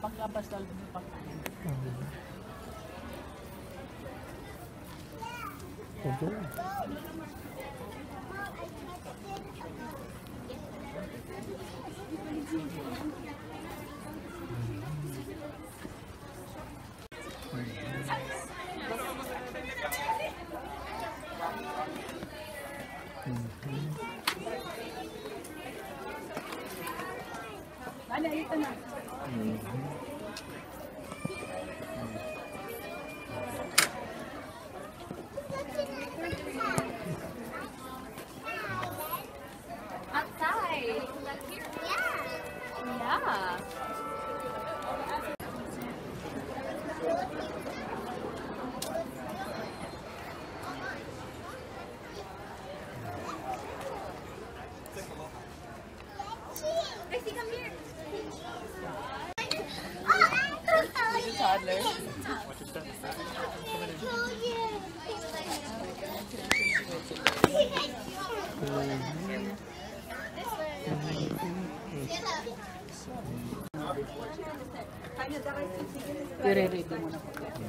Paglabas sa loob ng pagkain. Ano, ito na. Outside. Yeah. Yeah. Gracie, come here. Toddler. I-ready mo na po.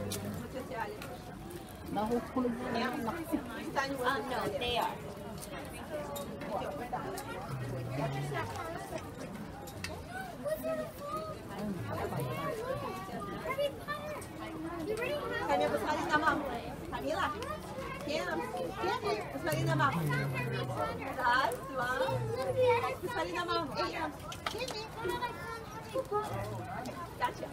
Nahukulog na yan. No, they are. Kanya, pasmalin na, ma'am. Camila. Kim. Pasmalin na, ma'am. Taas, ma'am. Pasmalin na, ma'am. Gotcha.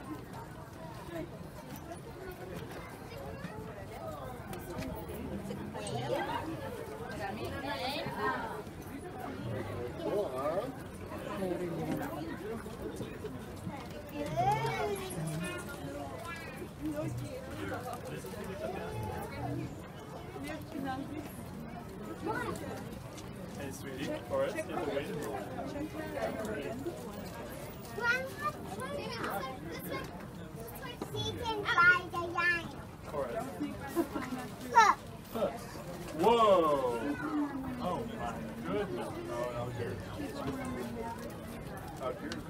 Hey, sweetie, Forrest, you have to wait. Forrest. Look. Whoa! Oh my goodness. Oh, out here. Out here.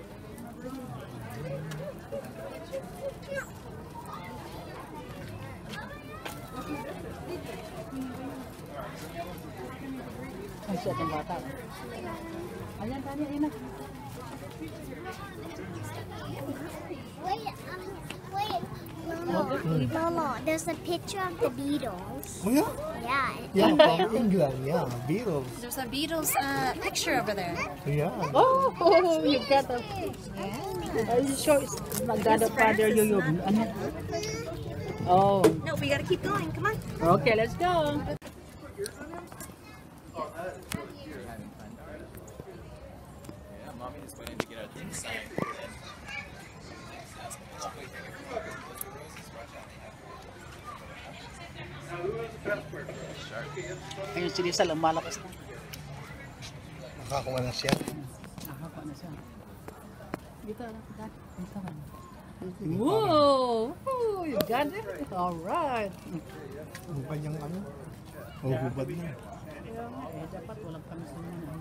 Ang siya ng bata. Ayan, Tanya, ayan na. Wait. No. There's a picture of the Beatles. Oh yeah? Yeah. Yeah, from England, yeah, Beatles. There's a Beatles picture over there. Yeah. Oh, you got a... Are you sure it's Godfather Yuyub? Ano? Oh. No, we gotta keep going. Come on. Okay, let's go. Mommy is waiting to get out the inside. Ayun si Lisa, lumalakas na. Nakakuha na siya. Nakaka na siya. Dito ka. Whoa! Oh, you got it? Alright. Ang kanyang ano? Hubad na. Eh, dapat walang pansin na.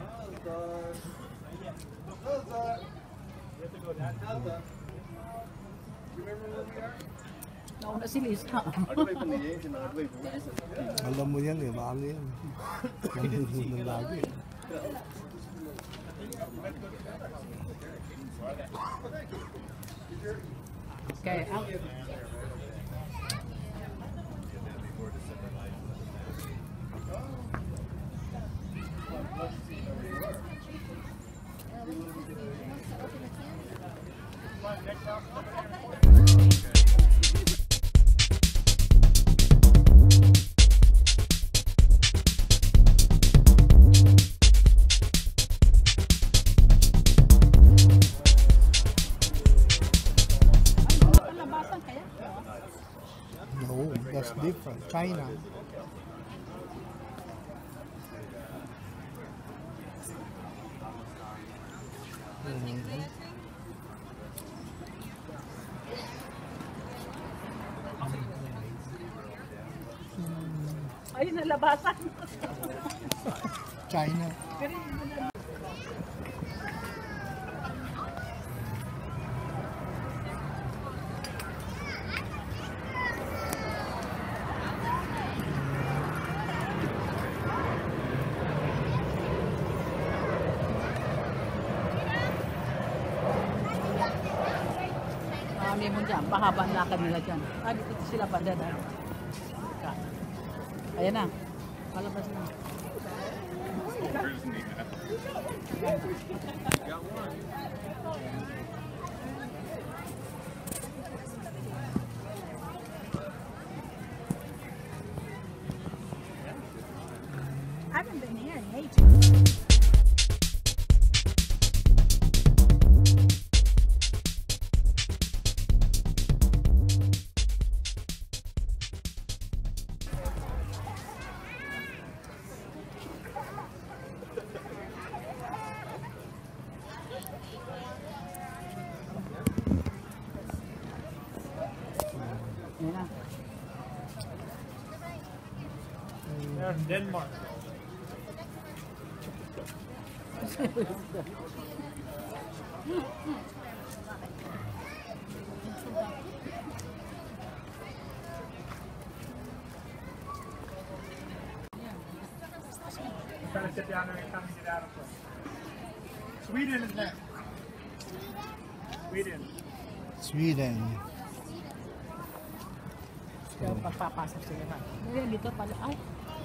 Nauna si Lisa. Alam mo yan eh, mahal yan. Nandun na lagi. Okay, out. No, that's different. China. Ayun, nalabasan. China. Mami mo dyan, pahaba ang lakad nila dyan. Ah, dito sila banda na. Ayan na. Palabas na. I haven't been there in ages. Ayan na. There's Denmark. I'm trying to sit down there and come and get out of place. Sweden is next. Sweden. Sweden. Kaya papapasok sila ba? Ayan, dito pala. Ay.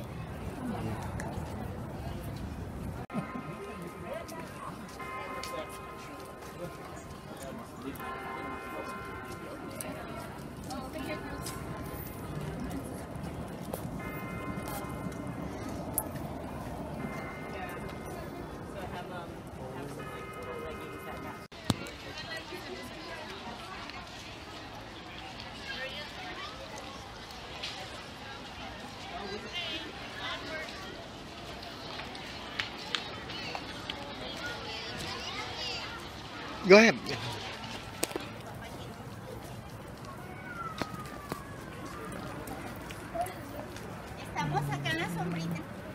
Go ahead. Estamos acá en la sombrita.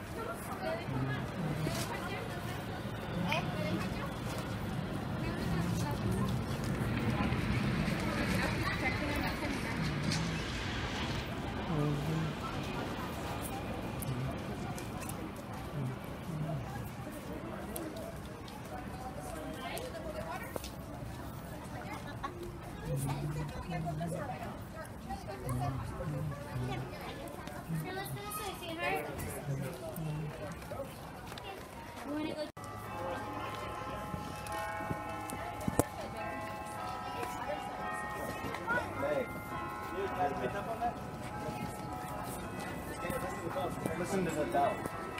Listen to the bell.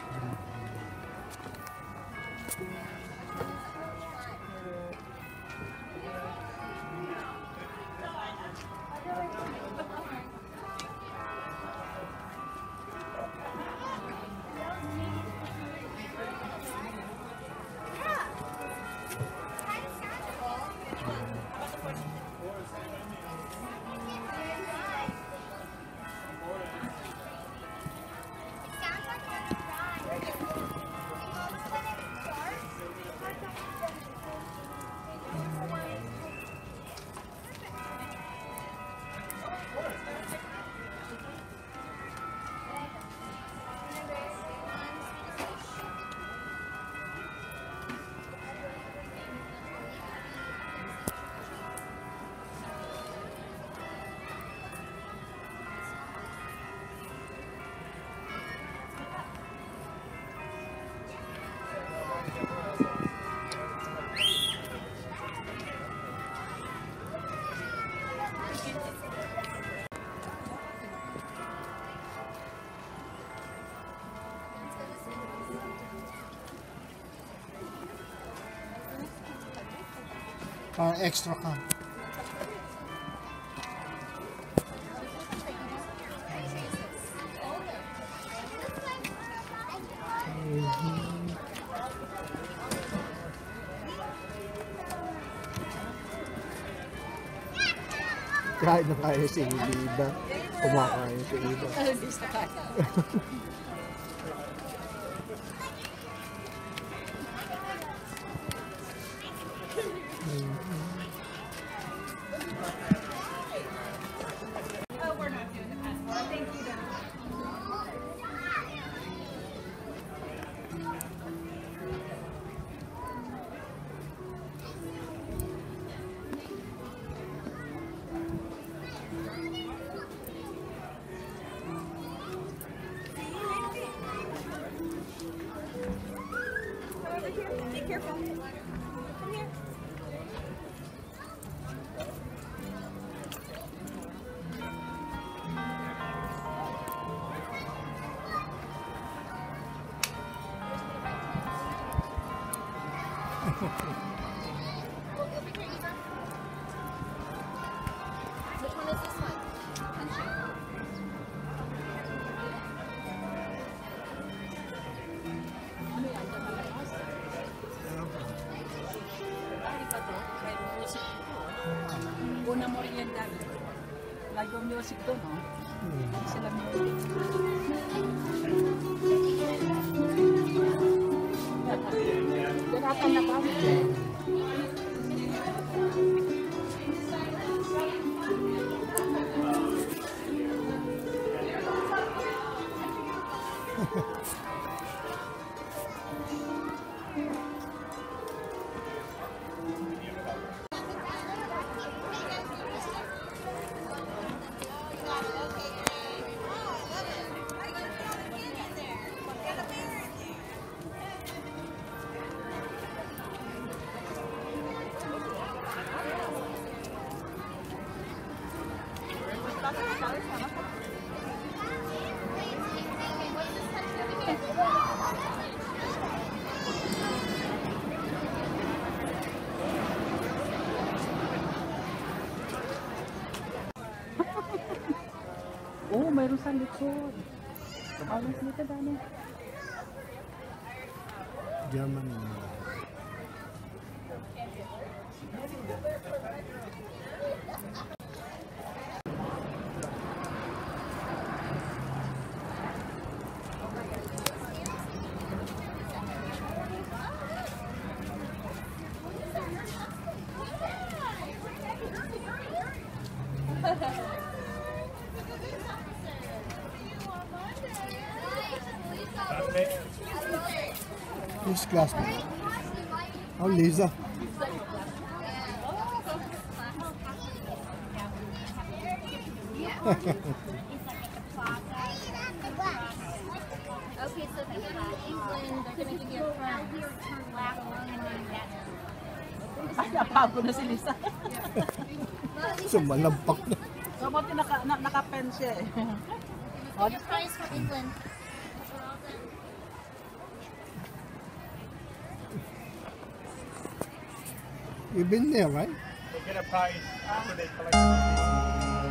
Extra ka. Kahit na kaya si Ida, kumakain si Ida. Hindi sa kaya. Una merienda. Lago music doon, no? Sila music. Tinatan na ba? Oh, mayroon sa likod. Alas nito, Dani. German. Who's classmate? Oh, Lisa. Okay, so think about England, they're going to go around here, turn left, and then that's Ay, napago na si Lisa. Sumalampak na. So, buti naka-pen siya eh. Oh, the prize for England. You've been there, right? We'll get a prize after they collect the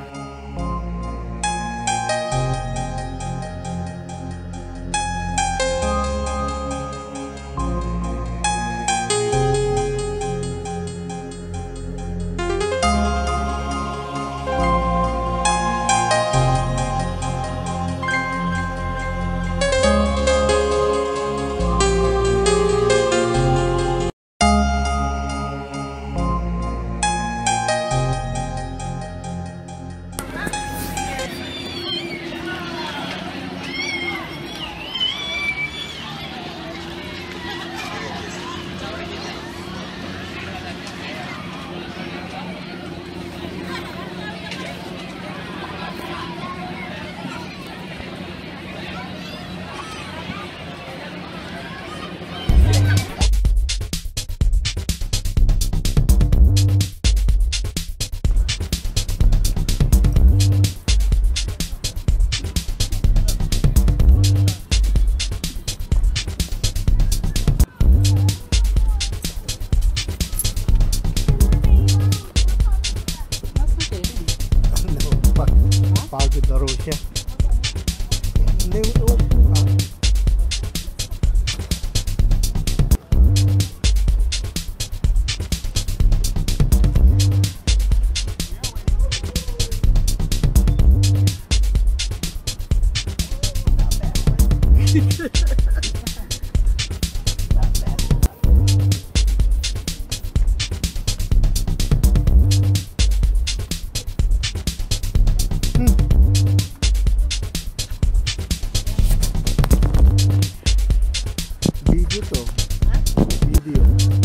Pagod na raw siya. Hindi, video to. Video.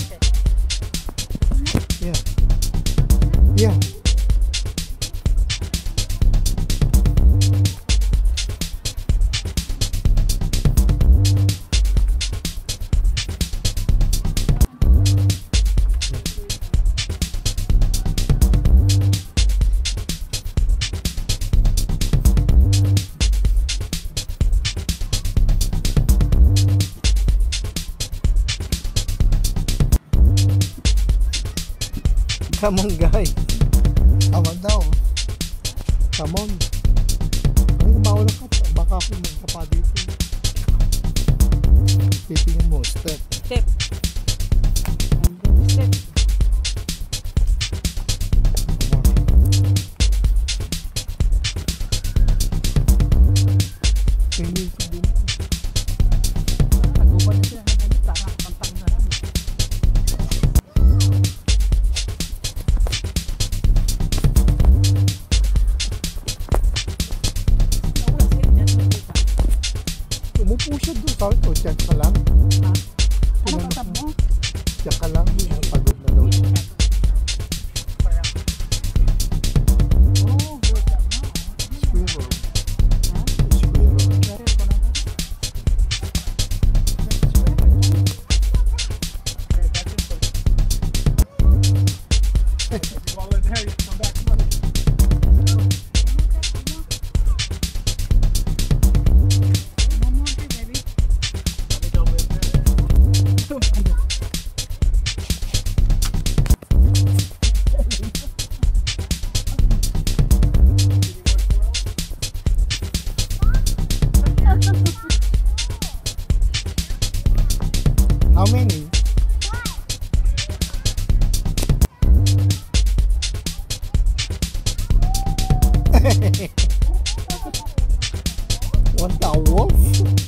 Yeah. Yeah. Come on, guys. Tama daw. Come on. Ay, bawal ka. Baka ako magkapa dito. Titingnan mo. Step. Step. Step. Come po siya doon. Sabi ko, check ka lang. Ano pa sabi mo? Check ka lang. Pagod na daw siya. Oh, good. Squirrel. Ha? Squirrel. Very good. While in there, you can come back. Come on. No more here, baby. Let me go with that. How many? Want a wolf?